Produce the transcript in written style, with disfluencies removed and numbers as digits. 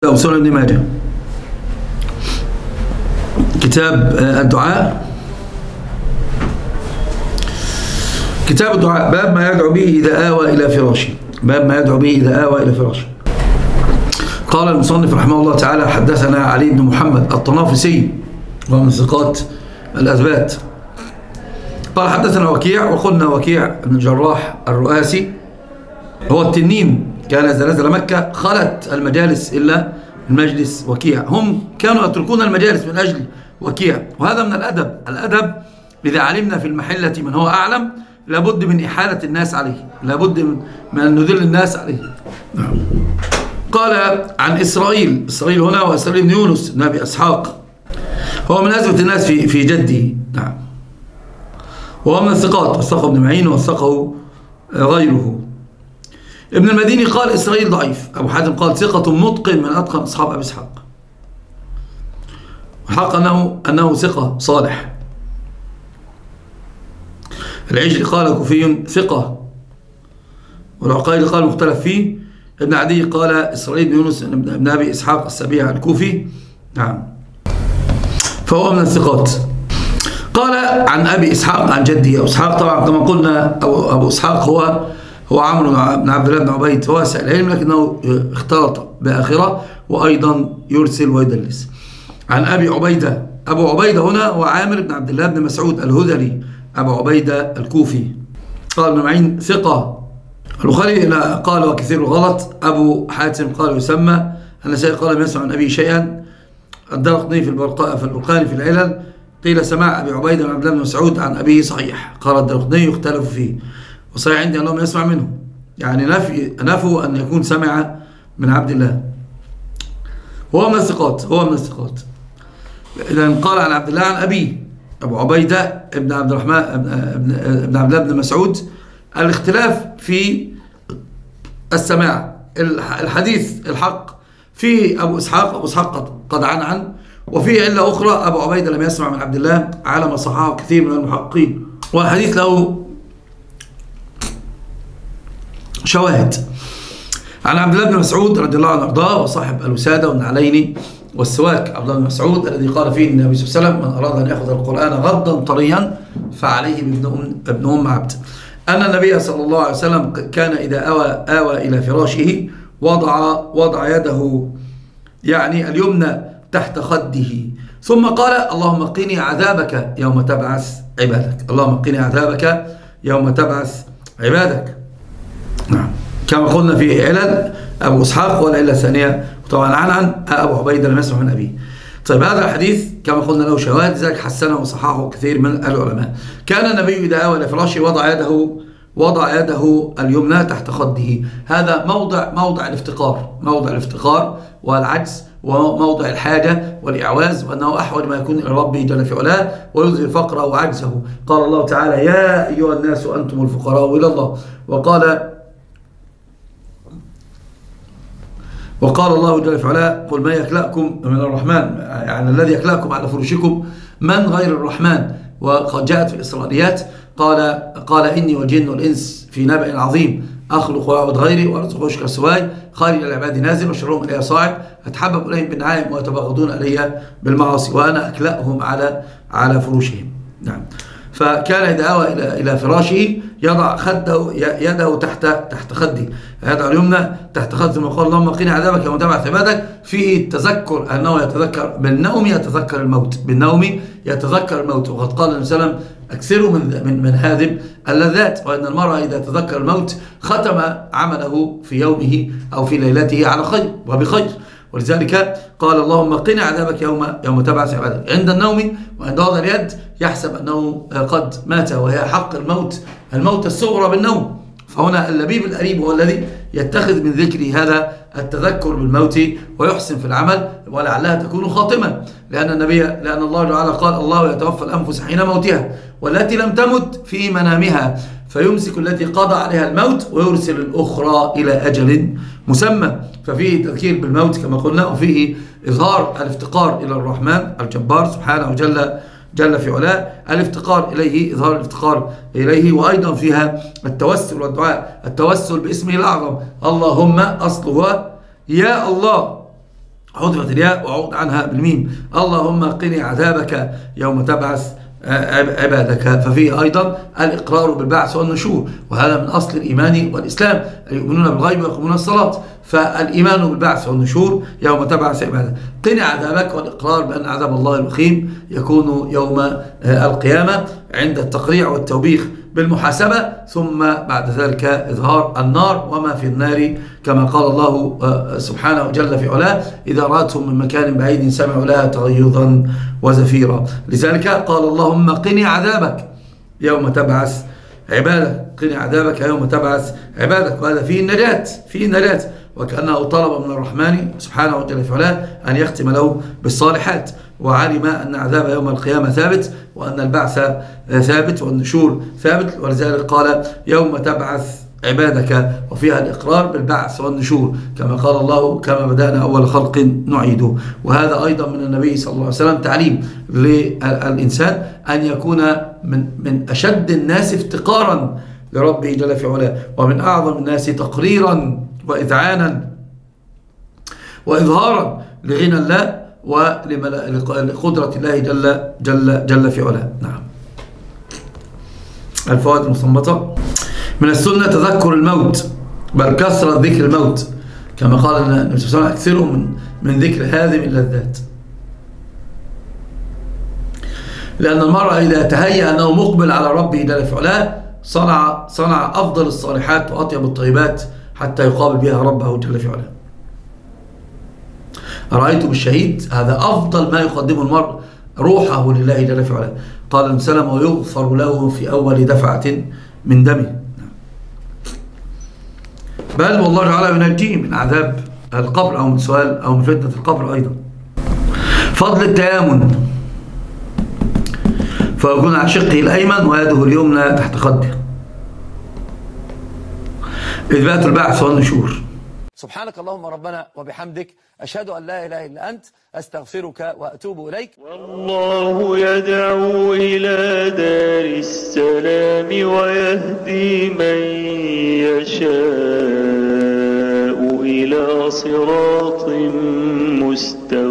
أو سنن ابن ماجه. كتاب الدعاء، كتاب الدعاء، باب ما يدعو به إذا آوى إلى فراشه. باب ما يدعو به إذا آوى إلى فراشه. قال المصنف رحمه الله تعالى: حدثنا علي بن محمد الطنافسي وهو من ثقات الأثبات. قال حدثنا وكيع، وقلنا وكيع بن الجراح الرؤاسي هو التنين، كان إذا نزل مكة خلت المجالس إلا المجلس وكيع. هم كانوا يتركون المجالس من أجل وكيع، وهذا من الأدب. الأدب إذا علمنا في المحلة من هو أعلم لابد من إحالة الناس عليه، لابد من أن نذل الناس عليه. قال عن إسرائيل، إسرائيل هنا وإسرائيل بن يونس بن أبي إسحاق، هو من أثبت الناس في جده. نعم، وهو من الثقات، وثقه ابن معين وثقه غيره. ابن المديني قال إسرائيل ضعيف. أبو حاتم قال ثقة متقن من أتقن أصحاب أبي إسحاق. والحق أنه ثقة صالح. العجلي قال كوفي ثقة، والعقيلي قال مختلف فيه. ابن عدي قال إسرائيل بن يونس بن أبي إسحاق السبيع الكوفي. نعم، فهو من الثقات. قال عن أبي إسحاق عن جده أبو إسحاق، طبعا كما قلنا أبو إسحاق هو عمرو بن عبد الله بن عبيد، واسع العلم لكنه اختلط بآخرة، وأيضا يرسل ويدلس. عن أبي عبيدة، أبو عبيدة هنا هو عامر بن عبد الله بن مسعود الهذلي، أبو عبيدة الكوفي. قال ابن معين ثقة. البخاري قال وكثير الغلط. أبو حاتم قال يسمى. النسائي قال لم يسمع من أبي شيئا. الدارقطني في البرقاني في العلل قيل سماع أبي عبيدة بن عبد الله بن مسعود عن أبيه صحيح. قال الدارقطني يختلف فيه، وصحيح عندي أنه يسمع منه، يعني نفوا أن يكون سمع من عبد الله. هو من الثقات، هو من الثقات. إذن قال عن عبد الله عن أبيه أبو عبيدة ابن عبد الرحمن ابن عبد الله بن مسعود. الاختلاف في السماع. الحديث الحق فيه أبو إسحاق قد عن، وفيه علة أخرى أبو عبيدة لم يسمع من عبد الله، على ما صححه كثير من المحققين، والحديث له شواهد. عن عبد الله بن مسعود رضي الله عنه وارضاه، وصاحب الوسادة والنعلين والسواك، عبد الله بن مسعود الذي قال فيه النبي صلى الله عليه وسلم: من أراد أن يأخذ القرآن غضا طريا فعليه بابن أم عبد. أن النبي صلى الله عليه وسلم كان إذا آوى إلى فراشه وضع يده يعني اليمنى تحت خده، ثم قال: اللهم قني عذابك يوم تبعث عبادك، اللهم قني عذابك يوم تبعث عبادك. نعم، كما قلنا في علل أبو إسحاق، والعلة الثانية طبعا عن أبو عبيدة لم يسمع من أبيه. طيب، هذا الحديث كما قلنا له شواهد، ذلك حسنه وصححه كثير من العلماء. كان النبي إذا آوى إلى فراشه وضع يده اليمنى تحت خده. هذا موضع الافتقار والعجز، وموضع الحاجة والإعواز، وأنه أحوج ما يكون إلى ربه جل في علاه، ويظهر فقره وعجزه. قال الله تعالى: يا أيها الناس أنتم الفقراء إلى الله. وقال الله جل في علاه: قل من يكلأكم من الرحمن، يعني الذي يكلأكم على فرشكم من غير الرحمن. وقد جاءت في الإسرائيليات قال إني والجن والإنس في نبأ عظيم، أخلق وأعبد غيري وأرزق وأشكر سواي، خير العباد نازل وشرهم إلي صاعد، أتحبب إليهم بالنعائم ويتبغضون إلي بالمعاصي، وأنا أكلأهم على فروشهم. نعم، فكان إذا آوى إلى فراشه يضع يده تحت خده، يده اليمنى تحت خده، ثم قال: اللهم قنا عذابك يوم تبعث عبادك. فيه التذكر، أنه يتذكر بالنوم، يتذكر الموت، بالنوم يتذكر الموت. وقد قال النبي صلى الله عليه وسلم: أكثروا من هذه اللذات، وأن المرء إذا تذكر الموت ختم عمله في يومه أو في ليلته على خير وبخير. ولذلك قال: اللهم قنا عذابك يوم تبعث عبادك. عند النوم وعند وضع اليد يحسب أنه قد مات، وهي حق الموت الصغرى بالنوم. فهنا اللبيب القريب هو الذي يتخذ من ذكر هذا التذكر بالموت ويحسن في العمل، ولعلها تكون خاتمة، لأن الله تعالى قال: الله يتوفى الأنفس حين موتها والتي لم تمت في منامها فيمسك التي قضى عليها الموت ويرسل الأخرى إلى أجل مسمى. ففيه تذكير بالموت كما قلنا، وفيه إظهار الافتقار إلى الرحمن الجبار سبحانه جل في علاه، الافتقار إليه، إظهار الافتقار إليه، وأيضا فيها التوسل والدعاء. التوسل باسمه الأعظم، اللهم، أصله يا الله، حذفت الياء وعود عنها بالميم. اللهم قني عذابك يوم تبعث عبادك. ففيه أيضا الإقرار بالبعث والنشور، وهذا من أصل الإيمان والإسلام، يؤمنون بالغيب ويقومون الصلاة. فالإيمان بالبعث والنشور يوم تبعث عبادك. قني عذابك والإقرار بأن عذاب الله الوخيم يكون يوم القيامة عند التقريع والتوبيخ بالمحاسبة، ثم بعد ذلك إظهار النار وما في النار، كما قال الله سبحانه جل في علاه: إذا رأتهم من مكان بعيد سمعوا لها تغيظا وزفيرا. لذلك قال: اللهم قني عذابك يوم تبعث عبادك. قني عذابك يوم تبعث عبادك. وهذا فيه النجاة، فيه النجاة، وكأنه طلب من الرحمن سبحانه جل في علاه أن يختم له بالصالحات، وعلم أن عذاب يوم القيامة ثابت، وأن البعث ثابت والنشور ثابت، ولذلك قال: يوم تبعث عبادك، وفيها الإقرار بالبعث والنشور، كما قال الله: كما بدأنا أول خلق نعيده. وهذا أيضا من النبي صلى الله عليه وسلم تعليم للإنسان أن يكون من أشد الناس افتقارا لربه جل في علاه، ومن أعظم الناس تقريرا وإذعانا وإظهارا لغنى الله ولقدرة الله جل في علاه. نعم. الفوائد المستنبطة: من السنة تذكر الموت، بل كثرة ذكر الموت، كما قال النبي صلى الله عليه وسلم: أكثروا من ذكر هذه اللذات. لأن المرء إذا تهيأ أنه مقبل على ربه جل في علاه صنع أفضل الصالحات وأطيب الطيبات حتى يقابل بها ربه جل في علاه. أرأيتم الشهيد؟ هذا أفضل ما يقدمه المرء، روحه لله جل في علاه. قال النبي صلى الله عليه وسلم: ويغفر له في أول دفعة من دمه. بل والله تعالى ينجيه من عذاب القبر أو من سؤال أو من فتنة القبر أيضا. فضل التيامن، فيكون على شقه الأيمن ويده اليمنى تحت خده. إثبات البعث والنشور. سبحانك اللهم ربنا وبحمدك، أشهد أن لا إله إلا أنت، أستغفرك وأتوب إليك. والله يدعو إلى دار السلام ويهدي من يشاء إلى صراط مستقيم.